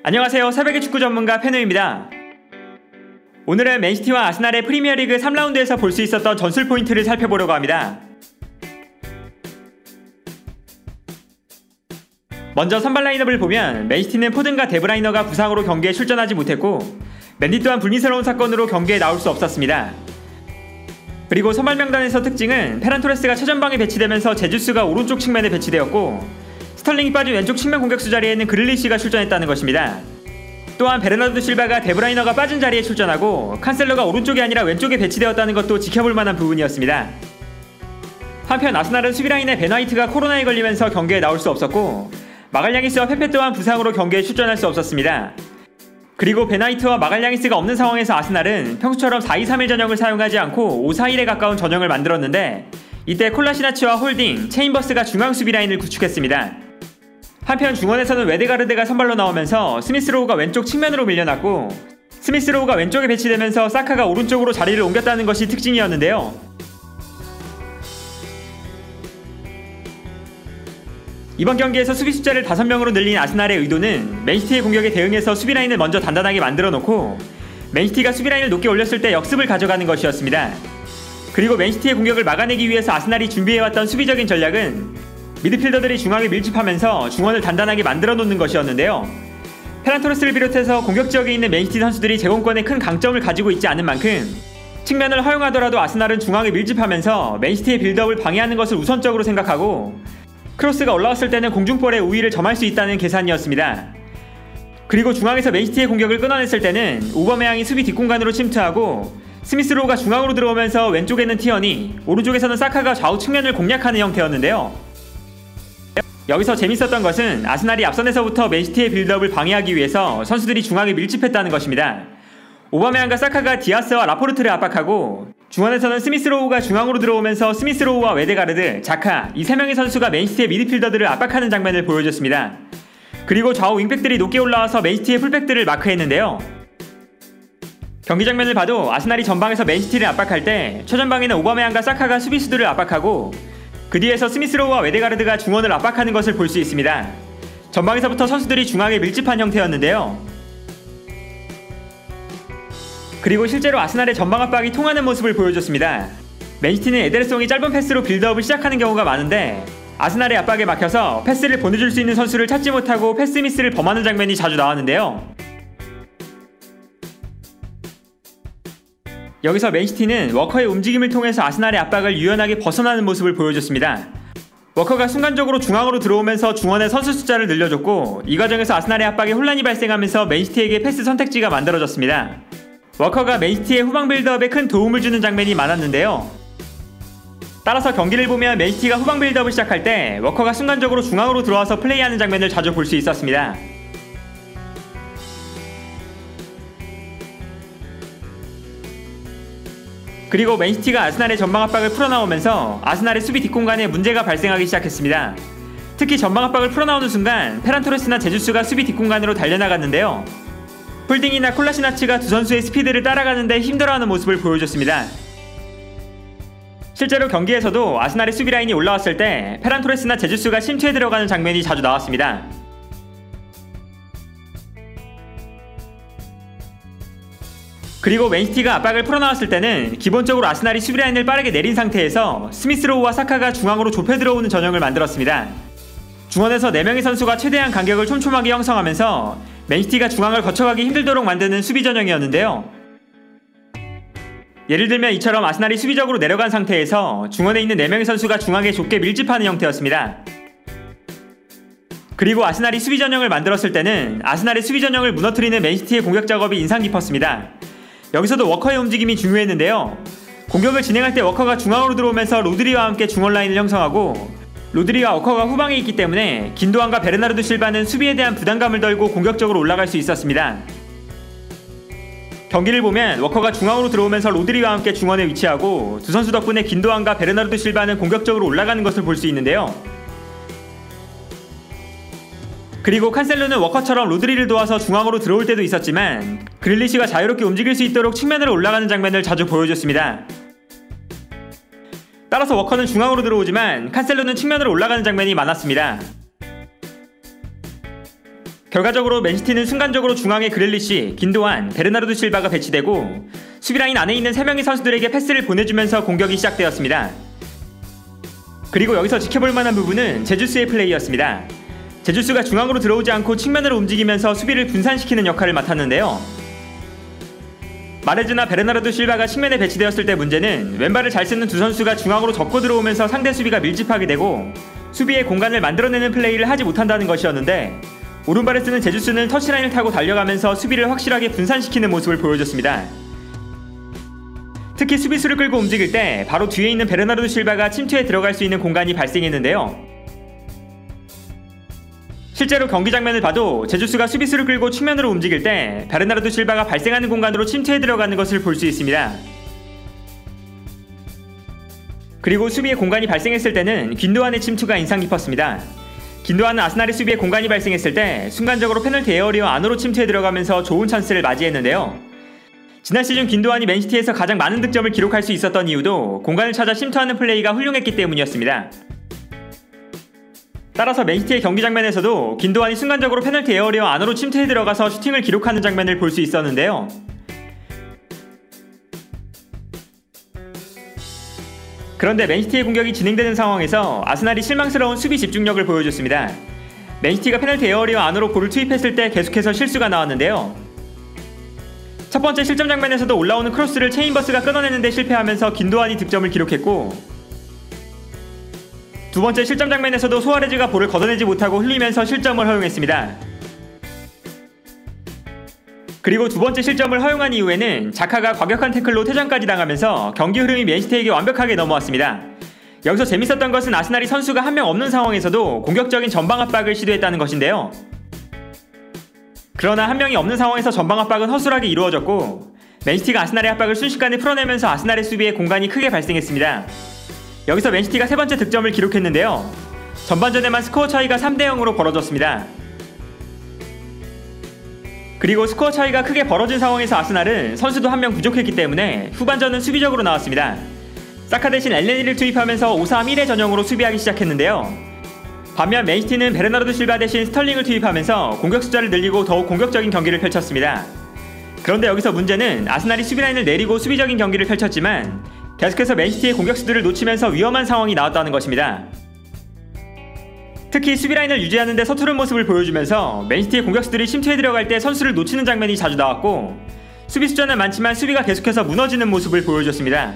안녕하세요. 새벽의 축구 전문가 페누입니다. 오늘은 맨시티와 아스날의 프리미어리그 3라운드에서 볼 수 있었던 전술 포인트를 살펴보려고 합니다. 먼저 선발 라인업을 보면 맨시티는 포든과 데브라이너가 부상으로 경기에 출전하지 못했고 맨디 또한 불미스러운 사건으로 경기에 나올 수 없었습니다. 그리고 선발 명단에서 특징은 페란 토레스가 최전방에 배치되면서 제주스가 오른쪽 측면에 배치되었고 스털링이 빠진 왼쪽 측면 공격수 자리에는 그릴리시가 출전했다는 것입니다. 또한 베르나르도 실바가 데브라이너가 빠진 자리에 출전하고 칸셀러가 오른쪽이 아니라 왼쪽에 배치되었다는 것도 지켜볼 만한 부분이었습니다. 한편 아스날은 수비라인의 벤 화이트가 코로나에 걸리면서 경기에 나올 수 없었고 마갈량이스와 페페 또한 부상으로 경기에 출전할 수 없었습니다. 그리고 벤 화이트와 마갈량이스가 없는 상황에서 아스날은 평소처럼 4-2-3-1 전형을 사용하지 않고 5-4-1에 가까운 전형을 만들었는데 이때 콜라시나치와 홀딩, 체인버스가 중앙 수비 라인을 구축했습니다. 한편 중원에서는 웨데가르드가 선발로 나오면서 스미스로우가 왼쪽 측면으로 밀려났고 스미스로우가 왼쪽에 배치되면서 사카가 오른쪽으로 자리를 옮겼다는 것이 특징이었는데요. 이번 경기에서 수비 숫자를 5명으로 늘린 아스날의 의도는 맨시티의 공격에 대응해서 수비라인을 먼저 단단하게 만들어 놓고 맨시티가 수비라인을 높게 올렸을 때 역습을 가져가는 것이었습니다. 그리고 맨시티의 공격을 막아내기 위해서 아스날이 준비해왔던 수비적인 전략은 미드필더들이 중앙에 밀집하면서 중원을 단단하게 만들어 놓는 것이었는데요. 페란 토레스를 비롯해서 공격 지역에 있는 맨시티 선수들이 제공권에 큰 강점을 가지고 있지 않은 만큼 측면을 허용하더라도 아스날은 중앙에 밀집하면서 맨시티의 빌드업을 방해하는 것을 우선적으로 생각하고 크로스가 올라왔을 때는 공중볼의 우위를 점할 수 있다는 계산이었습니다. 그리고 중앙에서 맨시티의 공격을 끊어냈을 때는 오바메양이 수비 뒷공간으로 침투하고 스미스로우가 중앙으로 들어오면서 왼쪽에는 티어니, 오른쪽에서는 사카가 좌우 측면을 공략하는 형태였는데요. 여기서 재밌었던 것은 아스날이 앞선에서부터 맨시티의 빌드업을 방해하기 위해서 선수들이 중앙에 밀집했다는 것입니다. 오바메양과 사카가 디아스와 라포르트를 압박하고 중원에서는 스미스로우가 중앙으로 들어오면서 스미스로우와 웨데가르드, 자카 이 3명의 선수가 맨시티의 미드필더들을 압박하는 장면을 보여줬습니다. 그리고 좌우 윙백들이 높게 올라와서 맨시티의 풀백들을 마크했는데요. 경기 장면을 봐도 아스날이 전방에서 맨시티를 압박할 때 최전방에는 오바메양과 사카가 수비수들을 압박하고 그 뒤에서 스미스로우와 웨데가르드가 중원을 압박하는 것을 볼 수 있습니다. 전방에서부터 선수들이 중앙에 밀집한 형태였는데요. 그리고 실제로 아스날의 전방 압박이 통하는 모습을 보여줬습니다. 맨시티는 에데르송이 짧은 패스로 빌드업을 시작하는 경우가 많은데 아스날의 압박에 막혀서 패스를 보내줄 수 있는 선수를 찾지 못하고 패스 미스를 범하는 장면이 자주 나왔는데요. 여기서 맨시티는 워커의 움직임을 통해서 아스날의 압박을 유연하게 벗어나는 모습을 보여줬습니다. 워커가 순간적으로 중앙으로 들어오면서 중원의 선수 숫자를 늘려줬고 이 과정에서 아스날의 압박에 혼란이 발생하면서 맨시티에게 패스 선택지가 만들어졌습니다. 워커가 맨시티의 후방 빌드업에 큰 도움을 주는 장면이 많았는데요. 따라서 경기를 보면 맨시티가 후방 빌드업을 시작할 때 워커가 순간적으로 중앙으로 들어와서 플레이하는 장면을 자주 볼 수 있었습니다. 그리고 맨시티가 아스날의 전방 압박을 풀어나오면서 아스날의 수비 뒷공간에 문제가 발생하기 시작했습니다. 특히 전방 압박을 풀어나오는 순간 페란 토레스나 제주스가 수비 뒷공간으로 달려나갔는데요. 홀딩이나 콜라시나치가 두 선수의 스피드를 따라가는데 힘들어하는 모습을 보여줬습니다. 실제로 경기에서도 아스날의 수비 라인이 올라왔을 때 페란 토레스나 제주스가 침투에 들어가는 장면이 자주 나왔습니다. 그리고 맨시티가 압박을 풀어나왔을 때는 기본적으로 아스날이 수비라인을 빠르게 내린 상태에서 스미스로우와 사카가 중앙으로 좁혀 들어오는 전형을 만들었습니다. 중원에서 4명의 선수가 최대한 간격을 촘촘하게 형성하면서 맨시티가 중앙을 거쳐가기 힘들도록 만드는 수비 전형이었는데요. 예를 들면 이처럼 아스날이 수비적으로 내려간 상태에서 중원에 있는 4명의 선수가 중앙에 좁게 밀집하는 형태였습니다. 그리고 아스날이 수비 전형을 만들었을 때는 아스날의 수비 전형을 무너뜨리는 맨시티의 공격 작업이 인상 깊었습니다. 여기서도 워커의 움직임이 중요했는데요. 공격을 진행할 때 워커가 중앙으로 들어오면서 로드리와 함께 중원 라인을 형성하고 로드리와 워커가 후방에 있기 때문에 긴도안과 베르나르도 실바는 수비에 대한 부담감을 덜고 공격적으로 올라갈 수 있었습니다. 경기를 보면 워커가 중앙으로 들어오면서 로드리와 함께 중원에 위치하고 두 선수 덕분에 긴도안과 베르나르도 실바는 공격적으로 올라가는 것을 볼 수 있는데요. 그리고 칸셀로는 워커처럼 로드리를 도와서 중앙으로 들어올 때도 있었지만 그릴리시가 자유롭게 움직일 수 있도록 측면으로 올라가는 장면을 자주 보여줬습니다. 따라서 워커는 중앙으로 들어오지만 칸셀로는 측면으로 올라가는 장면이 많았습니다. 결과적으로 맨시티는 순간적으로 중앙에 그릴리시, 긴도안, 베르나르도 실바가 배치되고 수비라인 안에 있는 3명의 선수들에게 패스를 보내주면서 공격이 시작되었습니다. 그리고 여기서 지켜볼 만한 부분은 제주스의 플레이였습니다. 제주스가 중앙으로 들어오지 않고 측면으로 움직이면서 수비를 분산시키는 역할을 맡았는데요. 마레즈나 베르나르도 실바가 측면에 배치되었을 때 문제는 왼발을 잘 쓰는 두 선수가 중앙으로 접고 들어오면서 상대 수비가 밀집하게 되고 수비의 공간을 만들어내는 플레이를 하지 못한다는 것이었는데, 오른발을 쓰는 제주스는 터치라인을 타고 달려가면서 수비를 확실하게 분산시키는 모습을 보여줬습니다. 특히 수비수를 끌고 움직일 때 바로 뒤에 있는 베르나르도 실바가 침투에 들어갈 수 있는 공간이 발생했는데요. 실제로 경기 장면을 봐도 제주스가 수비수를 끌고 측면으로 움직일 때 베르나르도 실바가 발생하는 공간으로 침투에 들어가는 것을 볼 수 있습니다. 그리고 수비에 공간이 발생했을 때는 긴도안의 침투가 인상 깊었습니다. 긴도안은 아스날의 수비에 공간이 발생했을 때 순간적으로 페널티 에어리어 안으로 침투에 들어가면서 좋은 찬스를 맞이했는데요. 지난 시즌 긴도안이 맨시티에서 가장 많은 득점을 기록할 수 있었던 이유도 공간을 찾아 침투하는 플레이가 훌륭했기 때문이었습니다. 따라서 맨시티의 경기 장면에서도 긴도안이 순간적으로 페널티 에어리어 안으로 침투에 들어가서 슈팅을 기록하는 장면을 볼 수 있었는데요. 그런데 맨시티의 공격이 진행되는 상황에서 아스날이 실망스러운 수비 집중력을 보여줬습니다. 맨시티가 페널티 에어리어 안으로 볼을 투입했을 때 계속해서 실수가 나왔는데요. 첫 번째 실점 장면에서도 올라오는 크로스를 체인버스가 끊어내는데 실패하면서 긴도안이 득점을 기록했고, 두 번째 실점 장면에서도 소아레즈가 볼을 걷어내지 못하고 흘리면서 실점을 허용했습니다. 그리고 두 번째 실점을 허용한 이후에는 자카가 과격한 태클로 퇴장까지 당하면서 경기 흐름이 맨시티에게 완벽하게 넘어왔습니다. 여기서 재밌었던 것은 아스날이 선수가 한 명 없는 상황에서도 공격적인 전방 압박을 시도했다는 것인데요. 그러나 한 명이 없는 상황에서 전방 압박은 허술하게 이루어졌고 맨시티가 아스날의 압박을 순식간에 풀어내면서 아스날의 수비에 공간이 크게 발생했습니다. 여기서 맨시티가 세 번째 득점을 기록했는데요. 전반전에만 스코어 차이가 3대0으로 벌어졌습니다. 그리고 스코어 차이가 크게 벌어진 상황에서 아스날은 선수도 한 명 부족했기 때문에 후반전은 수비적으로 나왔습니다. 사카 대신 엘네니를 투입하면서 5-3-1의 전형으로 수비하기 시작했는데요. 반면 맨시티는 베르나르도 실바 대신 스털링을 투입하면서 공격 숫자를 늘리고 더욱 공격적인 경기를 펼쳤습니다. 그런데 여기서 문제는 아스날이 수비라인을 내리고 수비적인 경기를 펼쳤지만 계속해서 맨시티의 공격수들을 놓치면서 위험한 상황이 나왔다는 것입니다. 특히 수비라인을 유지하는 데 서투른 모습을 보여주면서 맨시티의 공격수들이 침투에 들어갈 때 선수를 놓치는 장면이 자주 나왔고 수비 숫자는 많지만 수비가 계속해서 무너지는 모습을 보여줬습니다.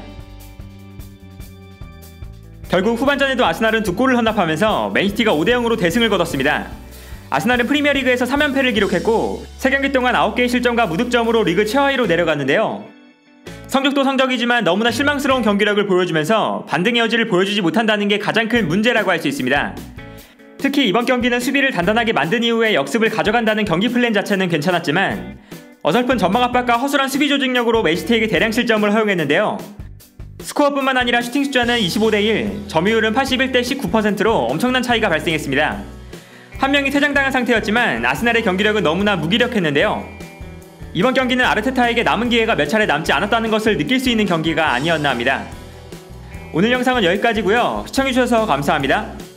결국 후반전에도 아스날은 2골을 헌납하면서 맨시티가 5대0으로 대승을 거뒀습니다. 아스날은 프리미어리그에서 3연패를 기록했고 3경기 동안 9개의 실점과 무득점으로 리그 최하위로 내려갔는데요. 성적도 성적이지만 너무나 실망스러운 경기력을 보여주면서 반등의 여지를 보여주지 못한다는 게 가장 큰 문제라고 할 수 있습니다. 특히 이번 경기는 수비를 단단하게 만든 이후에 역습을 가져간다는 경기 플랜 자체는 괜찮았지만 어설픈 전방 압박과 허술한 수비 조직력으로 맨시티에게 대량 실점을 허용했는데요. 스코어뿐만 아니라 슈팅 숫자는 25대1, 점유율은 81대19%로 엄청난 차이가 발생했습니다. 한 명이 퇴장당한 상태였지만 아스날의 경기력은 너무나 무기력했는데요. 이번 경기는 아르테타에게 남은 기회가 몇 차례 남지 않았다는 것을 느낄 수 있는 경기가 아니었나 합니다. 오늘 영상은 여기까지고요. 시청해주셔서 감사합니다.